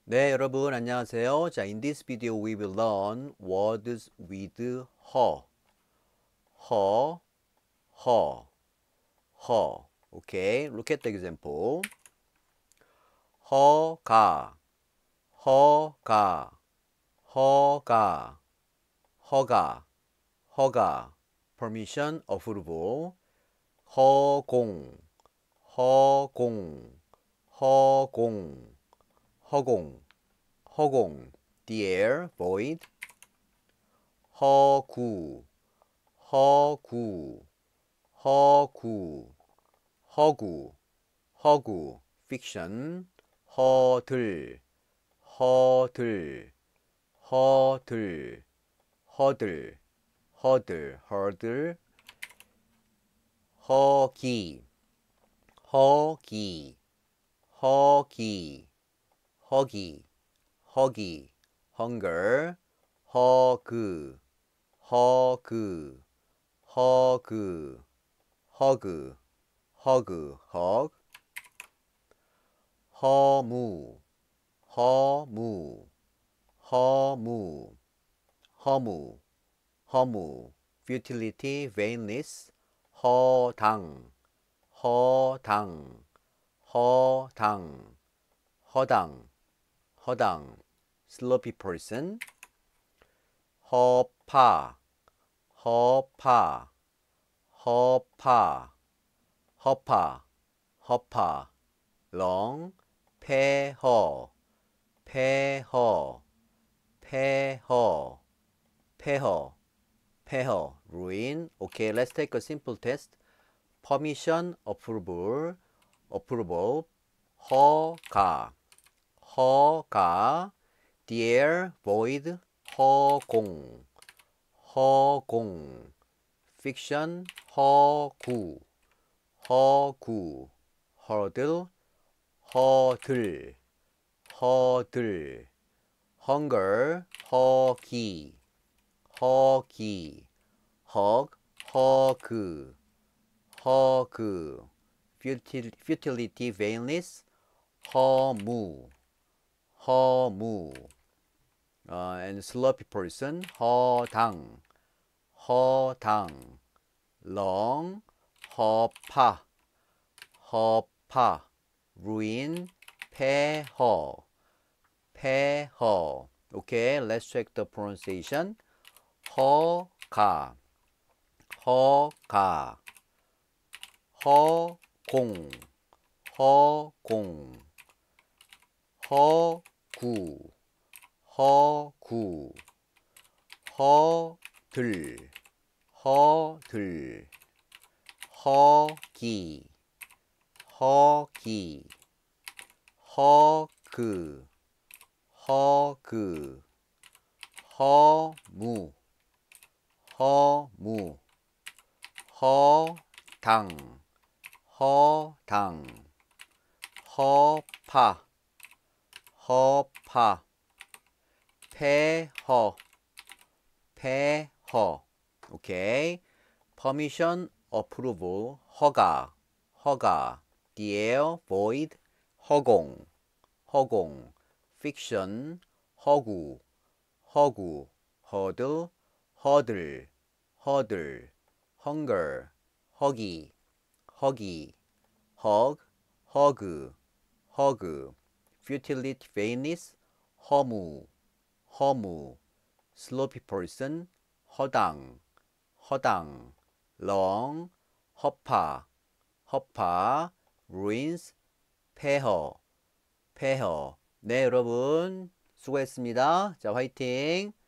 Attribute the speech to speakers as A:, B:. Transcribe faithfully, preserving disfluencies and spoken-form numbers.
A: 네, 여러분 안녕하세요. 자, in this video we will learn words with her. her, her, her. Okay, look at the example. 허가, 허가, 허가, 허가, 허가. permission, approval. 허공, 허공, 허공, 허공, 허공. the air, void. 허구, 허구, 허구, 허구, 허구, fiction. 허들, 허들, 허들, 허들, 허들, 허들. 허기, 허기, 허기, 허기, 허기, hunger. 허그, 허그, 허그, 허그, 허그, hug. 허무, 허무, 허무, 허무, 허무, futility, vainless. 허당, 허당, 허당, 허당, 허당, sloppy person. 허파, 허파, 허파, 허파, 허파, long. 폐허, 폐허, 폐허, 폐허, 폐허, ruin. Okay, let's take a simple test. permission, approval, approval. 허가, 허가. the air, void. 허공, 허공. fiction. 허구, 허구, hurdle. 허들, 허들. hunger. 허기, 허기. hug. 허그, 허그. futil, futility, vainless. 허무, 허무. uh, and sloppy person. 허당, 허당. long. 허파, 허파. ruin. 폐허, 폐허. Okay, let's check the pronunciation. 허가, 허가, 허공, 허공, 허구, 허구, 허들, 허들, 허기, 허기, 허그, 허그, 허무, 허무, 허당, 허당, 허파, 허파. 폐허, 폐허. 오케이. permission, approval. 허가, 허가. the air, void. 허공, 허공. fiction. 허구, 허구. hurdle, 허들, 허들. hunger, 허기, 허기. hug, 허그, 허그. futility, vainless. 허무, 허무. sloppy person. 허당, 허당. long. 허파, 허파. ruins. 폐허, 폐허. 네, 여러분 수고했습니다. 자, 화이팅.